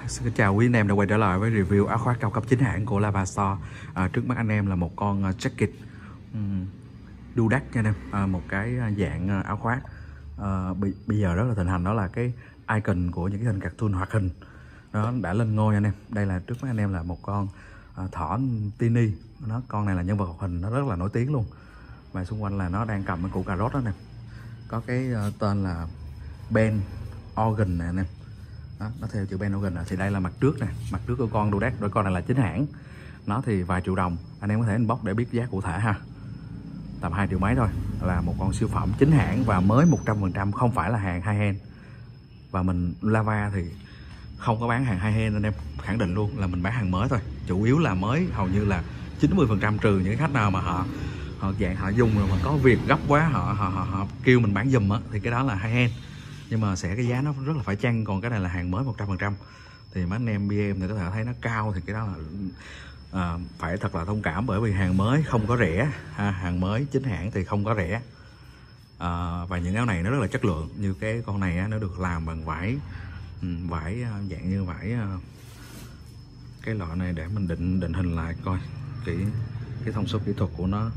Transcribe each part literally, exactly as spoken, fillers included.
Xin chào quý anh em đã quay trở lại với review áo khoác cao cấp chính hãng của Lava Store. À, trước mắt anh em là một con uh, jacket um, đu đắt nha anh em, à, một cái dạng uh, áo khoác uh, bây, bây giờ rất là thịnh hành, đó là cái icon của những cái hình cartoon hoạt hình đó đã lên ngôi anh em. Đây là trước mắt anh em là một con uh, thỏ Tini, nó con này là nhân vật hoạt hình, nó rất là nổi tiếng luôn. Và xung quanh là nó đang cầm cái củ cà rốt đó nè, có cái uh, tên là Ben Organ nè anh em. Đó, nó theo chữ Ben Organ. Thì đây là mặt trước nè, mặt trước của con đu đắt, đôi con này là chính hãng, nó thì vài triệu đồng, anh em có thể inbox để biết giá cụ thể ha, tầm hai triệu mấy thôi, là một con siêu phẩm chính hãng và mới một trăm phần trăm, không phải là hàng high end. Và mình Lava thì không có bán hàng high end anh em, khẳng định luôn là mình bán hàng mới thôi, chủ yếu là mới, hầu như là chín mươi phần trăm, trừ những khách nào mà họ họ dạng họ dùng rồi mà có việc gấp quá, họ họ họ, họ kêu mình bán giùm á, thì cái đó là high end, nhưng mà sẽ cái giá nó rất là phải chăng. Còn cái này là hàng mới một trăm phần trăm thì mấy anh em bê em thì có thể thấy nó cao, thì cái đó là à, phải thật là thông cảm, bởi vì hàng mới không có rẻ ha, hàng mới chính hãng thì không có rẻ. À, và những áo này nó rất là chất lượng, như cái con này á, nó được làm bằng vải vải dạng như vải cái loại này, để mình định định hình lại coi kỹ cái thông số kỹ thuật của nó.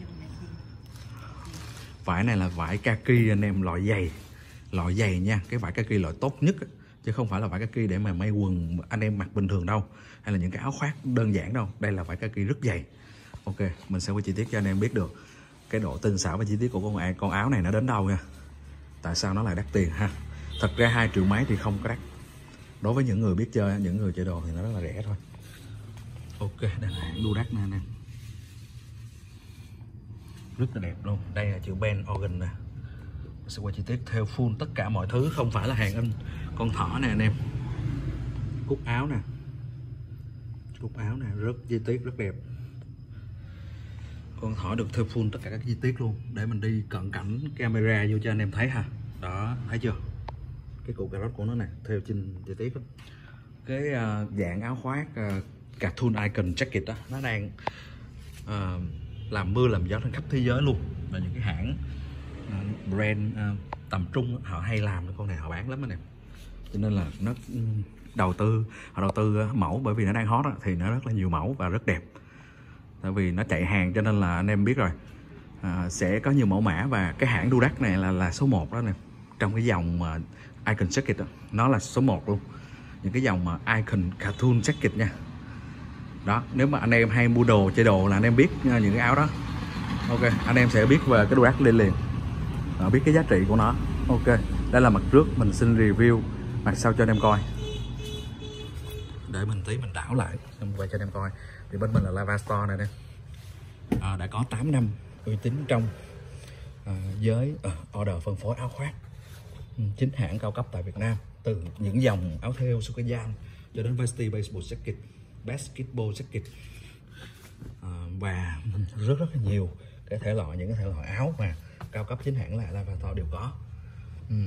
Vải này là vải kaki anh em, loại dày, loại dày nha, cái vải kaki loại tốt nhất, chứ không phải là vải kaki để mà may quần anh em mặc bình thường đâu, hay là những cái áo khoác đơn giản đâu. Đây là vải kaki rất dày. Ok, mình sẽ quay chi tiết cho anh em biết được cái độ tinh xảo và chi tiết của con con áo này nó đến đâu nha, tại sao nó lại đắt tiền ha. Thật ra hai triệu mấy thì không có đắt, đối với những người biết chơi, những người chơi đồ thì nó rất là rẻ thôi. Ok, đây là hãng đu đắt nè anh em, rất là đẹp luôn. Đây là chữ Ben Organ nè, sẽ quay chi tiết theo full tất cả mọi thứ, không phải là hàng in. Con thỏ nè anh em, cúc áo nè, cúc áo nè, rất chi tiết, rất đẹp. Con thỏ được theo full tất cả các chi tiết luôn, để mình đi cận cảnh camera vô cho anh em thấy ha. Đó, thấy chưa, cái củ cà rốt của nó nè, theo trên chi tiết đó. Cái uh, dạng áo khoác uh, cartoon icon jacket đó, nó đang uh, làm mưa làm gió trên khắp thế giới luôn. Và những cái hãng uh, brand uh, tầm trung họ hay làm con này, họ bán lắm anh em, cho nên là nó đầu tư, họ đầu tư mẫu, bởi vì nó đang hot đó, thì nó rất là nhiều mẫu và rất đẹp. Tại vì nó chạy hàng cho nên là anh em biết rồi, à, sẽ có nhiều mẫu mã. Và cái hãng đu đắt này là là số một đó nè, trong cái dòng uh, icon jacket đó, nó là số một luôn, những cái dòng mà icon cartoon jacket nha. Đó, nếu mà anh em hay mua đồ chơi đồ là anh em biết uh, những cái áo đó. Ok, anh em sẽ biết về cái đu đắt lên liền, à, biết cái giá trị của nó. Ok, đây là mặt trước, mình xin review mặt sau cho anh em coi, để mình tí mình đảo lại xong quay cho anh em coi. Thì bên mình là Lava Store này nè, à, đã có tám năm uy tín trong à, giới à, order phân phối áo khoác chính hãng cao cấp tại Việt Nam, từ những dòng áo thêu Sukajan cho đến varsity baseball jacket, basketball jacket, à, và rất rất là nhiều cái thể loại, những cái thể loại áo mà cao cấp chính hãng là Lava Store đều có. uhm.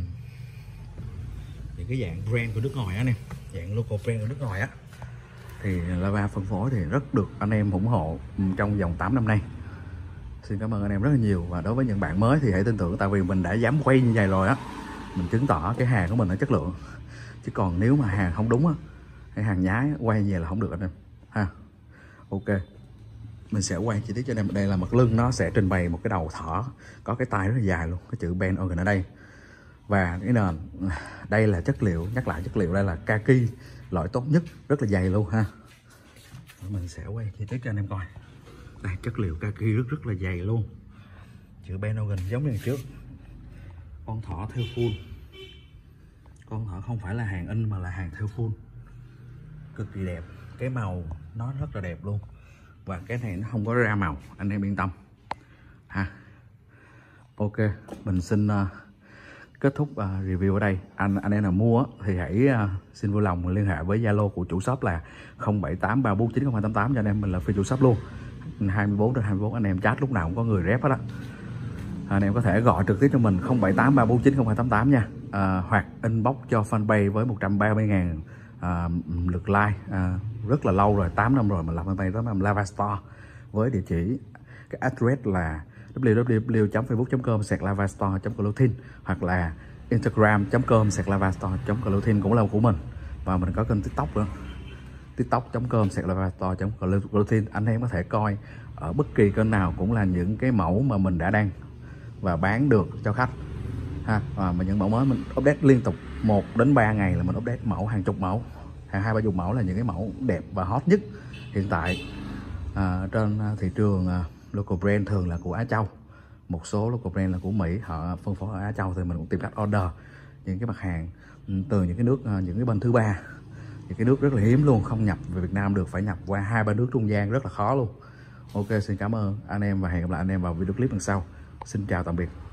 Những cái dạng brand của nước ngoài á nè, dạng local brand của nước ngoài á, thì Lava phân phối thì rất được anh em ủng hộ trong vòng tám năm nay. Xin cảm ơn anh em rất là nhiều. Và đối với những bạn mới thì hãy tin tưởng, tại vì mình đã dám quay như vậy rồi á, mình chứng tỏ cái hàng của mình là chất lượng. Chứ còn nếu mà hàng không đúng á, hay hàng nhái quay về là không được anh em ha. Ok, mình sẽ quay chi tiết cho anh em. Đây là mặt lưng, nó sẽ trình bày một cái đầu thỏ, có cái tai rất là dài luôn, cái chữ Ben Organ ở đây. Và cái nền, đây là chất liệu, nhắc lại chất liệu, đây là kaki loại tốt nhất, rất là dày luôn ha. Mình sẽ quay chi tiết cho anh em coi. Đây, chất liệu kaki rất rất là dày luôn, chữ Ben Organ giống như ngày trước. Con thỏ theo full, con thỏ không phải là hàng in mà là hàng theo full, cực kỳ đẹp. Cái màu nó rất là đẹp luôn, và cái này nó không có ra màu, anh em yên tâm ha. Ok, mình xin uh, kết thúc uh, review ở đây. Anh anh em nào mua thì hãy uh, xin vui lòng liên hệ với Zalo của chủ shop là không bảy tám ba bốn chín không hai tám tám cho anh em mình là phi chủ shop luôn, hai mươi bốn trên hai mươi bốn, anh em chat lúc nào cũng có người rep hết đó. Anh em có thể gọi trực tiếp cho mình không bảy tám ba bốn chín không hai tám tám nha, à, hoặc inbox cho fanpage với một trăm ba mươi nghìn à, lượt like, à, rất là lâu rồi, tám năm rồi mình làm fanpage đó, làm Lava Store, với địa chỉ cái address là w w w chấm facebook chấm com slash lavastore chấm clothing, hoặc là instagram chấm com slash lavastore chấm clothing cũng là của mình. và mình có kênh TikTok nữa, tiktok chấm com slash lavastore chấm gluten. Anh em có thể coi ở bất kỳ kênh nào, cũng là những cái mẫu mà mình đã đăng và bán được cho khách ha. À, mà những mẫu mới mình update liên tục một đến ba ngày là mình update mẫu hàng chục mẫu, hàng hai ba chục mẫu, là những cái mẫu đẹp và hot nhất hiện tại à, trên thị trường. À, local brand thường là của Á Châu, một số local brand là của Mỹ, họ phân phối ở Á Châu, thì mình cũng tìm cách order những cái mặt hàng từ những cái nước, những cái bên thứ ba, những cái nước rất là hiếm luôn, không nhập về Việt Nam được, phải nhập qua hai ba nước trung gian, rất là khó luôn. Ok, xin cảm ơn anh em và hẹn gặp lại anh em vào video clip lần sau. Xin chào tạm biệt.